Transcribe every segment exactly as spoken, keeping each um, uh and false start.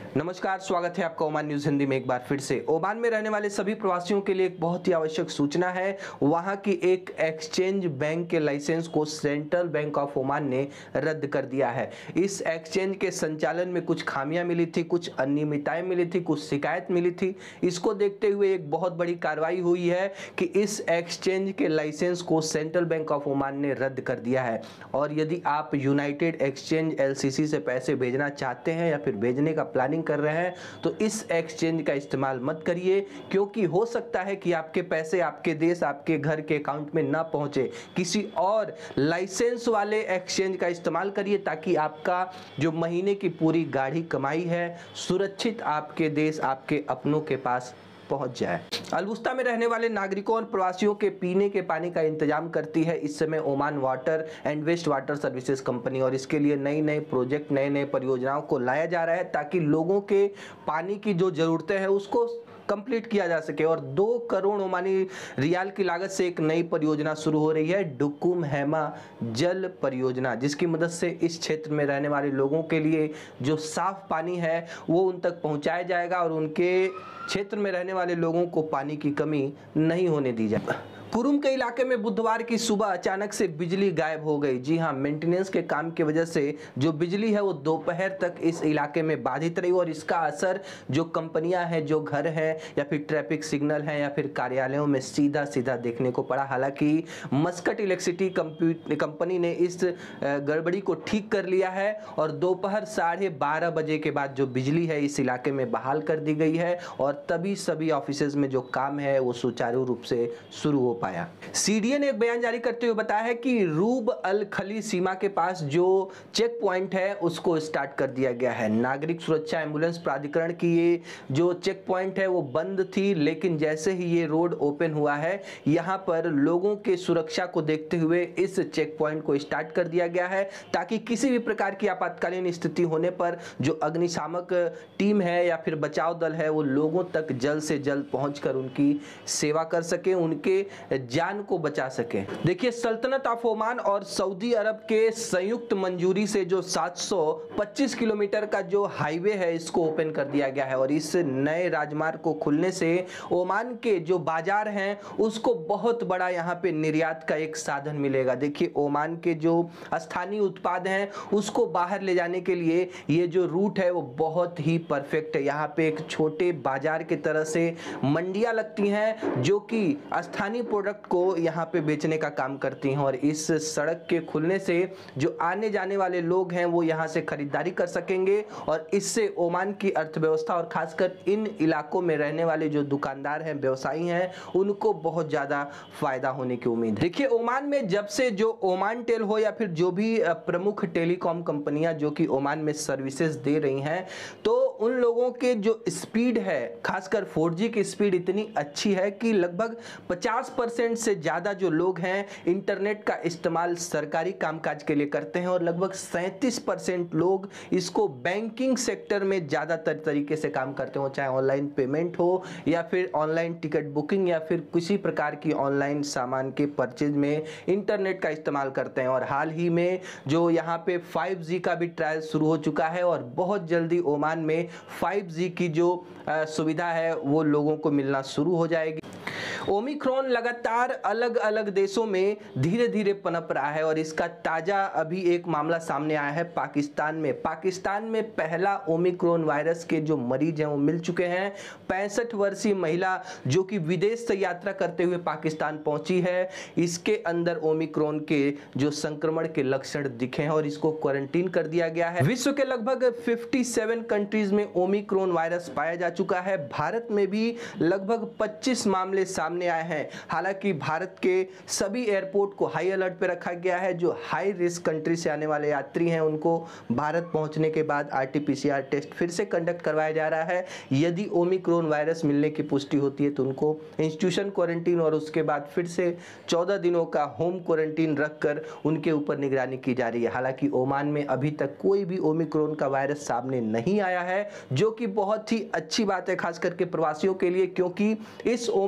नमस्कार, स्वागत है आपका ओमान न्यूज हिंदी में एक बार फिर से। ओमान में रहने वाले सभी प्रवासियों के लिए एक बहुत ही आवश्यक सूचना है। वहां की एक एक्सचेंज बैंक के लाइसेंस को सेंट्रल बैंक ऑफ ओमान ने रद्द कर दिया है। इस एक्सचेंज के संचालन में कुछ खामियां मिली थी, कुछ अनियमितताएं मिली थी, कुछ शिकायत मिली थी। इसको देखते हुए एक बहुत बड़ी कार्रवाई हुई है कि इस एक्सचेंज के लाइसेंस को सेंट्रल बैंक ऑफ ओमान ने रद्द कर दिया है। और यदि आप यूनाइटेड एक्सचेंज एलसीसी से पैसे भेजना चाहते हैं या फिर भेजने का प्लानिंग कर रहे हैं तो इस एक्सचेंज का इस्तेमाल मत करिए, क्योंकि हो सकता है कि आपके पैसे आपके देश, आपके घर के अकाउंट में ना पहुंचे। किसी और लाइसेंस वाले एक्सचेंज का इस्तेमाल करिए ताकि आपका जो महीने की पूरी गाढ़ी कमाई है सुरक्षित आपके देश, आपके अपनों के पास पहुंच जाए। अलबुस्ता में रहने वाले नागरिकों और प्रवासियों के पीने के पानी का इंतजाम करती है इस समय Oman water and waste water services company, और इसके लिए नई नई प्रोजेक्ट, नए नए परियोजनाओं को लाया जा रहा है ताकि लोगों के पानी की जो जरूरतें हैं उसको कंप्लीट किया जा सके। और दो करोड़ ओमानी रियाल की लागत से एक नई परियोजना शुरू हो रही है, डुकुम हेमा जल परियोजना, जिसकी मदद से इस क्षेत्र में रहने वाले लोगों के लिए जो साफ पानी है वो उन तक पहुंचाया जाएगा और उनके क्षेत्र में रहने वाले लोगों को पानी की कमी नहीं होने दी जाएगी। कुरुम के इलाके में बुधवार की सुबह अचानक से बिजली गायब हो गई। जी हां, मेंटेनेंस के काम की वजह से जो बिजली है वो दोपहर तक इस इलाके में बाधित रही और इसका असर जो कंपनियां हैं, जो घर हैं या फिर ट्रैफिक सिग्नल हैं या फिर कार्यालयों में सीधा सीधा देखने को पड़ा। हालांकि मस्कट इलेक्ट्रिसिटी कंपनी ने इस गड़बड़ी को ठीक कर लिया है और दोपहर साढ़े बारह बजे के बाद जो बिजली है इस इलाके में बहाल कर दी गई है और तभी सभी ऑफिसेज में जो काम है वो सुचारू रूप से शुरू हो पाया। सीडीए ने एक बयान जारी करते हुए बताया है कि रूब अल खली सीमा के पास जो चेक पॉइंट है उसको स्टार्ट कर दिया गया है। नागरिक सुरक्षा एम्बुलेंस प्राधिकरण की ये जो चेक पॉइंट है वो बंद थी, लेकिन जैसे ही ये रोड ओपन हुआ है यहां पर लोगों के सुरक्षा को देखते हुए इस चेक पॉइंट को स्टार्ट कर दिया गया है ताकि किसी भी प्रकार की आपातकालीन स्थिति होने पर जो अग्निशामक टीम है या फिर बचाव दल है वो लोगों तक जल्द से जल्द पहुंचकर उनकी सेवा कर सके, उनके जान को बचा सके। देखिए, सल्तनत ऑफ ओमान और सऊदी अरब के संयुक्त मंजूरी से जो सात सौ पच्चीस किलोमीटर का जो हाईवे है इसको ओपन कर दिया गया है और इस नए राजमार्ग को खुलने से ओमान के जो बाजार हैं उसको बहुत बड़ा यहां पे निर्यात का एक साधन मिलेगा। देखिए, ओमान के जो स्थानीय उत्पाद हैं उसको बाहर ले जाने के लिए ये जो रूट है वो बहुत ही परफेक्ट है। यहाँ पे एक छोटे बाजार की तरह से मंडियां लगती हैं जो कि स्थानीय प्रोडक्ट को यहाँ पे बेचने का काम करती हैं और इस सड़क के खुलने से जो आने जाने वाले लोग हैं वो यहाँ से खरीदारी कर सकेंगे और इससे ओमान की अर्थव्यवस्था और खासकर इन इलाकों में रहने वाले जो दुकानदार हैं, व्यवसायी हैं, उनको बहुत ज़्यादा फायदा होने की उम्मीद है। देखिए, ओमान में जब से जो ओमान टेल हो या फिर जो भी प्रमुख टेलीकॉम कंपनियां जो कि ओमान में सर्विसेज दे रही हैं, तो उन लोगों के जो स्पीड है, खासकर फोर जी की स्पीड इतनी अच्छी है कि लगभग पचास परसेंट से ज्यादा जो लोग हैं इंटरनेट का इस्तेमाल सरकारी कामकाज के लिए करते हैं और लगभग सैंतीस परसेंट लोग इसको बैंकिंग सेक्टर में ज्यादातर तरीके से काम करते हो, चाहे ऑनलाइन पेमेंट हो या फिर ऑनलाइन टिकट बुकिंग या फिर किसी प्रकार की ऑनलाइन सामान के परचेज में इंटरनेट का इस्तेमाल करते हैं। और हाल ही में जो यहाँ पे फाइव जी का भी ट्रायल शुरू हो चुका है और बहुत जल्दी ओमान में फाइव जी की जो सुविधा है वो लोगों को मिलना शुरू हो जाएगी। ओमिक्रॉन लगातार अलग अलग देशों में धीरे धीरे पनप रहा है और इसका ताजा अभी एक मामला सामने आया है पाकिस्तान में। पाकिस्तान में पहला ओमिक्रॉन वायरस के जो मरीज हैं वो मिल चुके हैं। पैंसठ वर्षीय महिला जो कि विदेश से यात्रा करते हुए पाकिस्तान पहुंची है, इसके अंदर ओमिक्रॉन के जो संक्रमण के लक्षण दिखे हैं और इसको क्वारंटीन कर दिया गया है। विश्व के लगभग सत्तावन कंट्रीज में ओमिक्रॉन वायरस पाया जा चुका है। भारत में भी लगभग पच्चीस मामले सामने आए हैं। हालांकि भारत के सभी एयरपोर्ट को हाई अलर्ट पे रखा गया है। जो हाई रिस्क कंट्री से आने वाले यात्री हैं उनको भारत पहुंचने के बाद आरटीपीसीआर टेस्ट फिर से कंडक्ट करवाया जा रहा है। यदि ओमिक्रॉन वायरस मिलने की पुष्टि होती है तो उनको इंस्टीट्यूशन क्वारंटीन और उसके बाद फिर से चौदह दिनों का होम क्वारंटीन रखकर उनके ऊपर निगरानी की जा रही है। हालांकि ओमान में अभी तक कोई भी ओमिक्रॉन का वायरस सामने नहीं आया है, जो कि बहुत ही अच्छी बात है खास करके प्रवासियों के लिए, क्योंकि इस ओमिक्रॉन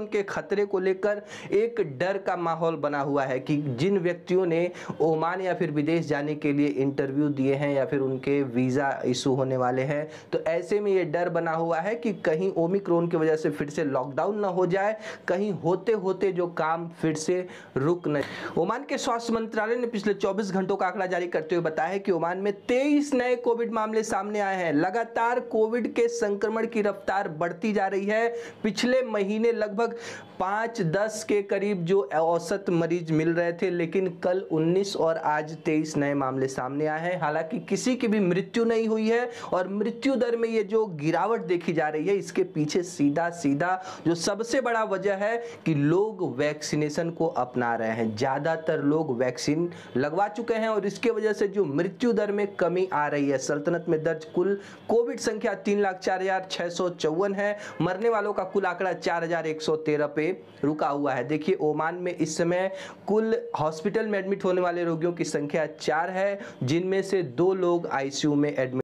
के खतरे को लेकर एक डर का माहौल बना हुआ है कि जिन व्यक्तियों ने ओमान या फिर विदेश जाने के लिए इंटरव्यू दिए हैं या फिर उनके वीज़ा इशू होने वाले हैं, तो ऐसे में ये डर बना हुआ है कि कहीं ओमिक्रॉन की वजह से फिर से लॉकडाउन ना हो जाए, कहीं होते होते जो काम फिर से रुक न। ओमान के स्वास्थ्य मंत्रालय ने पिछले चौबीस घंटों का आंकड़ा जारी करते हुए बताया है कि ओमान में तेईस नए कोविड मामले सामने आए हैं। लगातार कोविड के संक्रमण की रफ्तार बढ़ती जा रही है। पिछले महीने लगभग पाँच दस के करीब जो औसत मरीज मिल रहे थे, लेकिन कल उन्नीस और आज तेईस नए मामले सामने आए हैं। हालांकि किसी की भी मृत्यु नहीं हुई है और मृत्यु दर में ये जो गिरावट देखी जा रही है, इसके पीछे सीधा सीधा जो सबसे बड़ा वजह है कि लोग वैक्सीनेशन को अपना रहे हैं। ज्यादातर लोग वैक्सीन लगवा चुके हैं और इसके वजह से जो मृत्यु दर में कमी आ रही है। सल्तनत में दर्ज कुल कोविड संख्या तीन लाख चार हजार छह सौ चौवन है। मरने वालों का कुल आंकड़ा चार हजार एक सौ तेरह पे रुका हुआ है। देखिए, ओमान में इस समय कुल हॉस्पिटल में एडमिट होने वाले रोगियों की संख्या चार है, जिनमें से दो लोग आईसीयू में एडमिट